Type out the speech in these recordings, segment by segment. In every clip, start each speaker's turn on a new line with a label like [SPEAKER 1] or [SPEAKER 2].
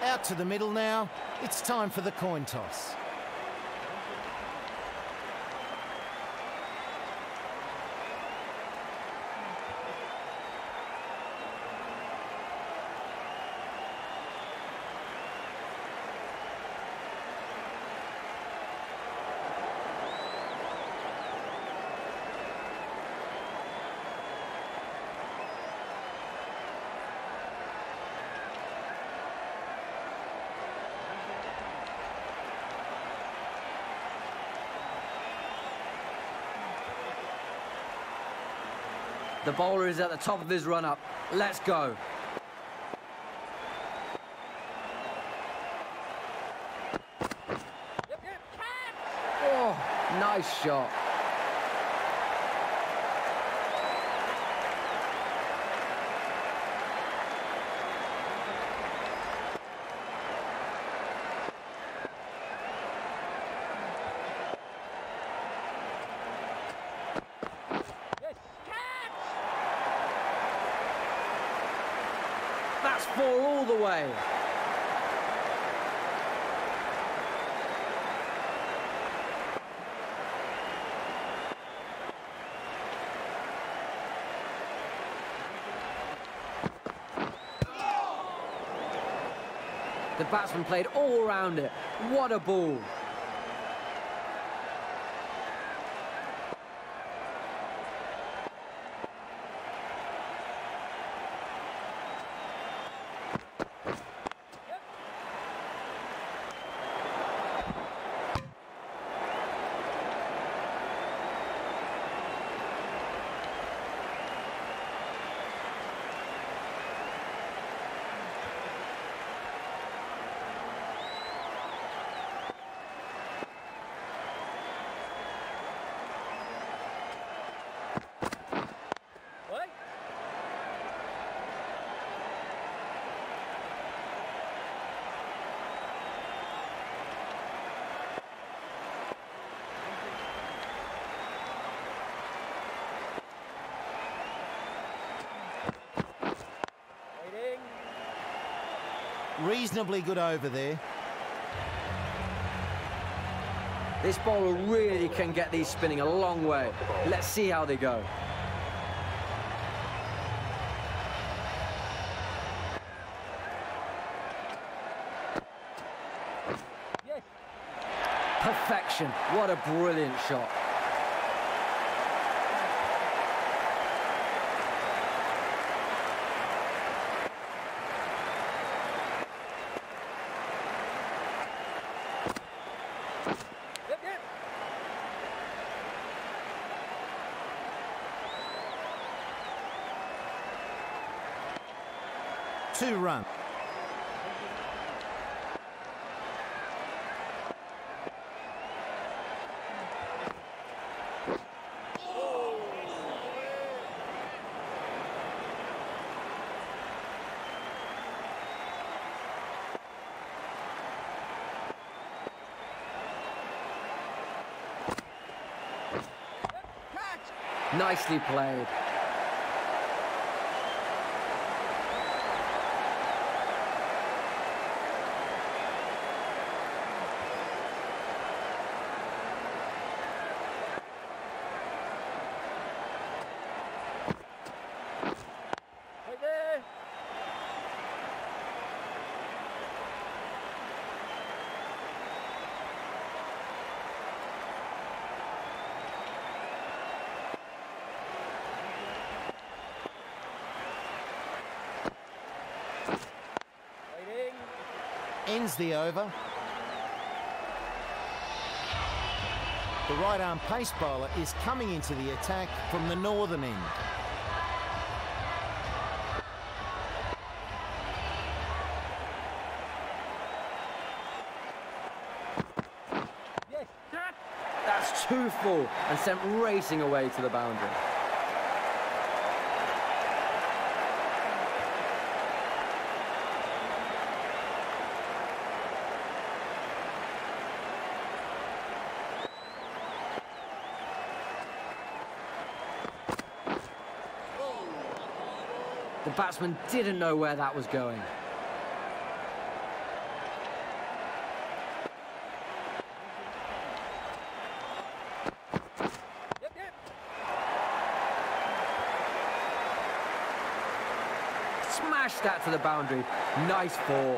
[SPEAKER 1] Out to the middle now. It's time for the coin toss.
[SPEAKER 2] The bowler is at the top of his run-up. Let's go. Oh, nice shot. That's four all the way. The batsman played all around it. What a ball.
[SPEAKER 1] Reasonably good over there.
[SPEAKER 2] This bowler really can get these spinning a long way. Let's see how they go. Perfection. What a brilliant shot.
[SPEAKER 1] Two run.
[SPEAKER 2] Nicely played.
[SPEAKER 1] Ends the over. The right-arm pace bowler is coming into the attack from the northern end.
[SPEAKER 2] That's too full and sent racing away to the boundary. The batsman didn't know where that was going. Smash that to the boundary. Nice ball.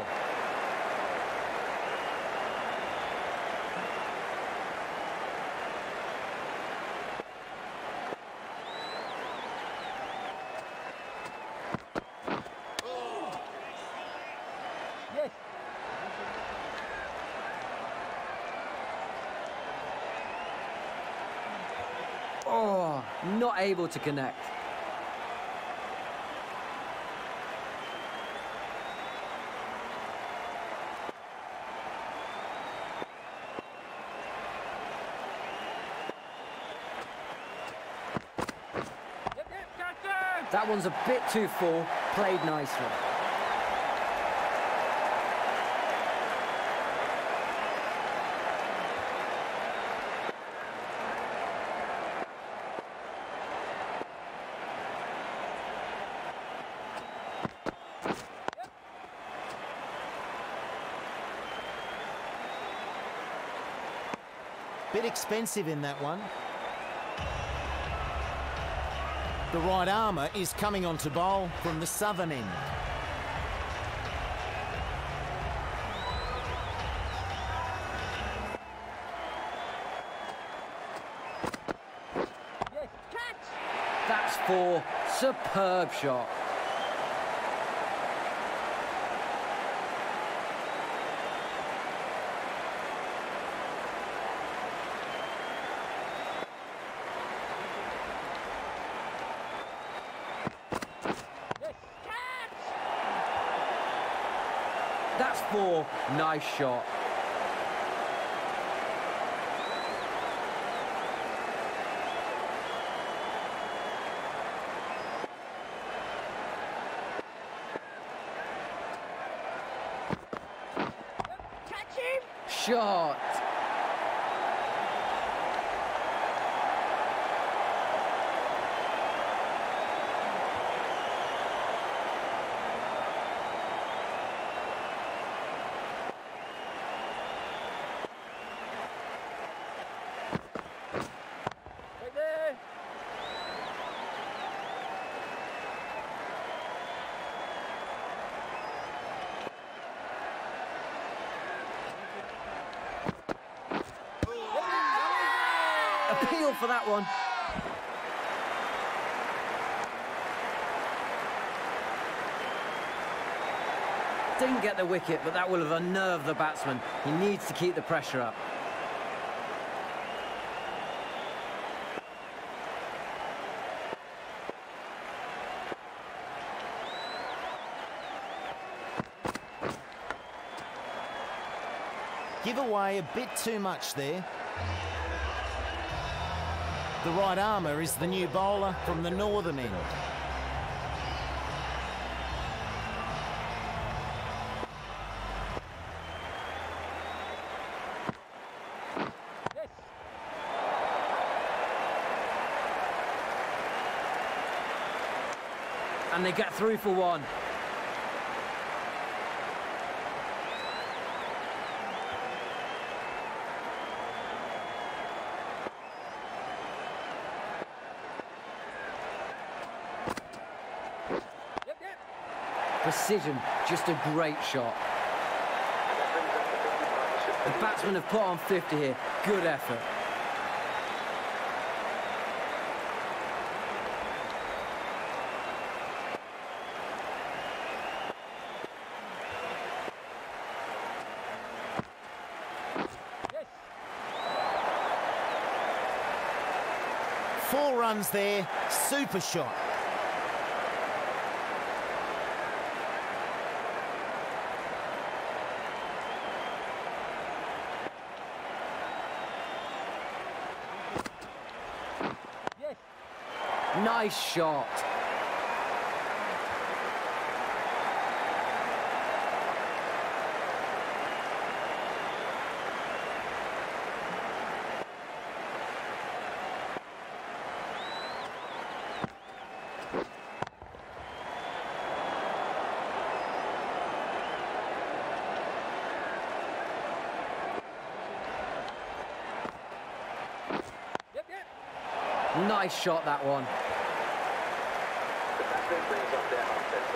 [SPEAKER 2] Oh, not able to connect. That one's a bit too full, played nicely.
[SPEAKER 1] Bit expensive in that one. The right armour is coming on to bowl from the southern end.
[SPEAKER 2] That's four. Superb shot. That's four. Nice shot.
[SPEAKER 3] Catch him!
[SPEAKER 2] Shot. Appeal for that one. Didn't get the wicket, but that will have unnerved the batsman. He needs to keep the pressure up.
[SPEAKER 1] Give away a bit too much there. The right armour is the new bowler from the northern end.
[SPEAKER 2] And they get through for one. Precision, just a great shot. The batsmen have put on 50 here. Good effort.
[SPEAKER 1] Four runs there, super shot.
[SPEAKER 2] Nice shot. Nice shot, that one.
[SPEAKER 4] The batsman brings up their offset.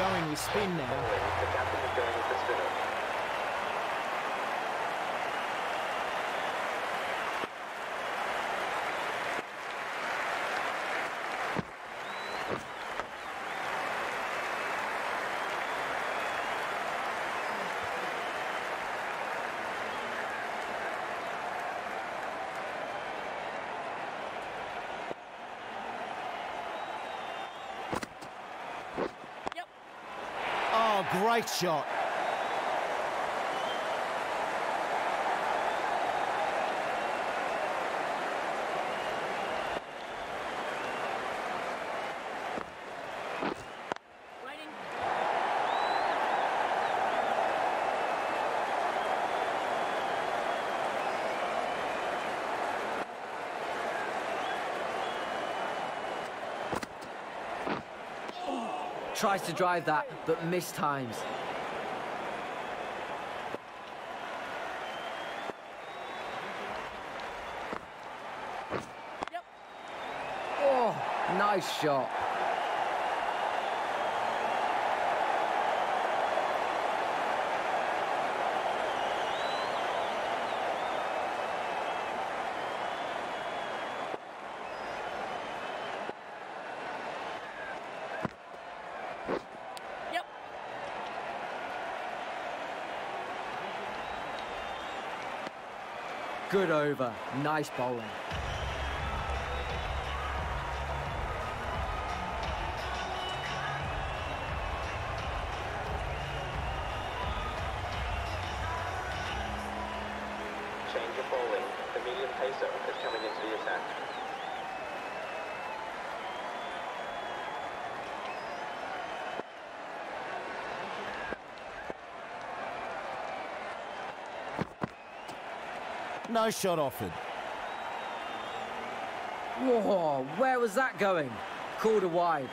[SPEAKER 1] going with spin now.
[SPEAKER 3] The captain is going with the spinner.
[SPEAKER 1] Oh, great shot.
[SPEAKER 2] Tries to drive that, but mistimes. Oh, nice shot. Good over. Nice bowling.
[SPEAKER 3] Change of bowling. The medium pacer is coming into the attack.
[SPEAKER 1] No shot offered.
[SPEAKER 2] Whoa, where was that going? Called a wide.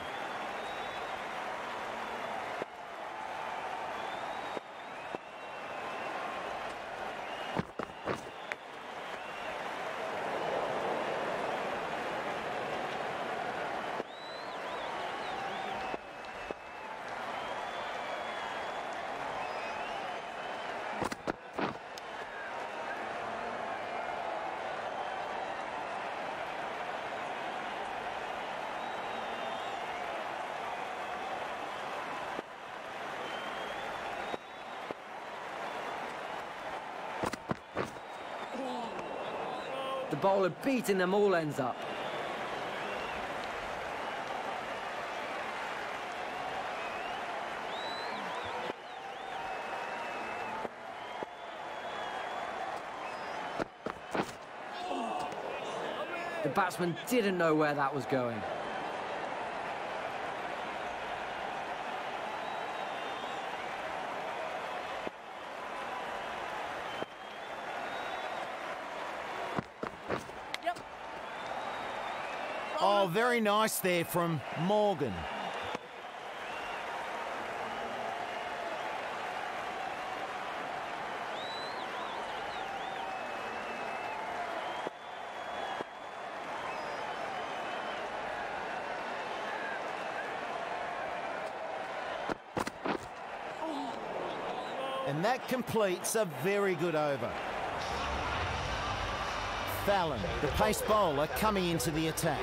[SPEAKER 2] The bowler beating them all ends up. The batsman didn't know where that was going.
[SPEAKER 1] Oh, very nice there from Morgan. And that completes a very good over. Fallon, the pace bowler, coming into the attack.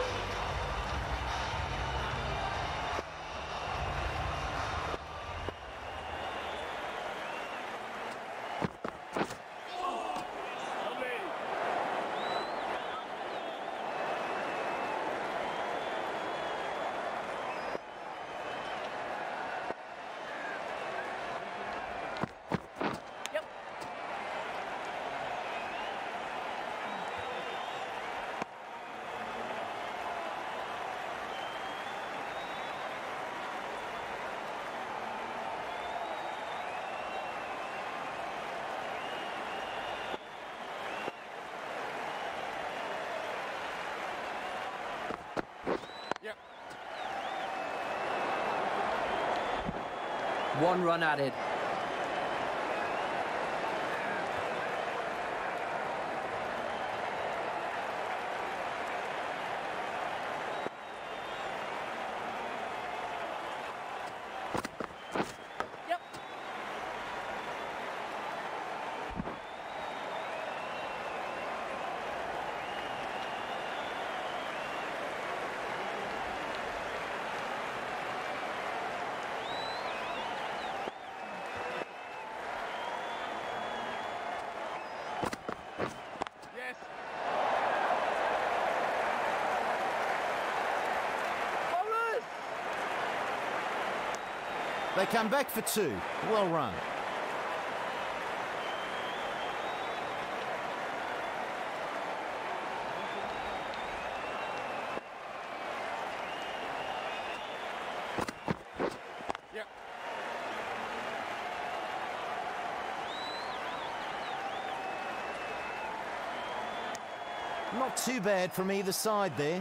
[SPEAKER 2] One run added.
[SPEAKER 1] They come back for 2. Well run. Not too bad from either side there.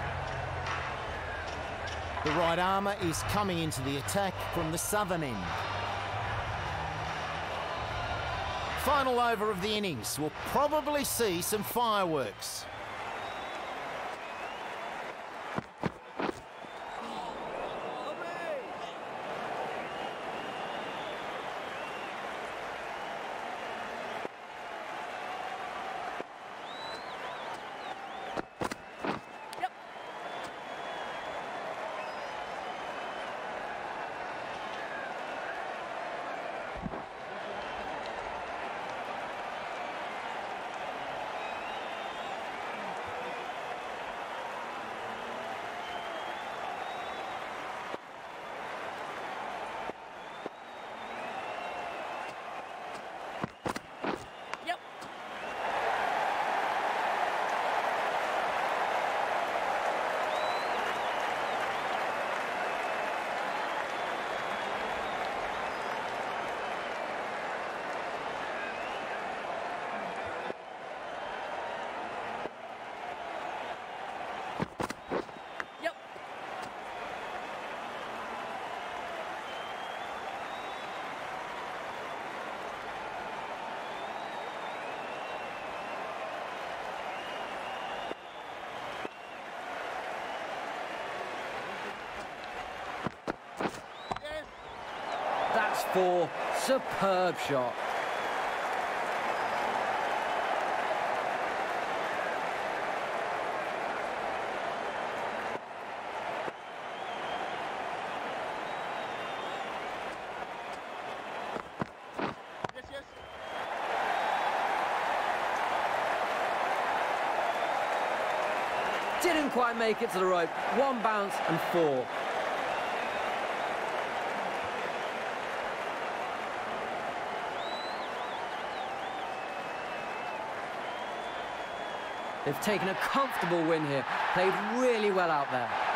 [SPEAKER 1] The right armour is coming into the attack from the southern end. Final over of the innings. We'll probably see some fireworks.
[SPEAKER 2] That's 4. Superb shot. Didn't quite make it to the rope. 1 bounce and 4. They've taken a comfortable win here. Played really well out there.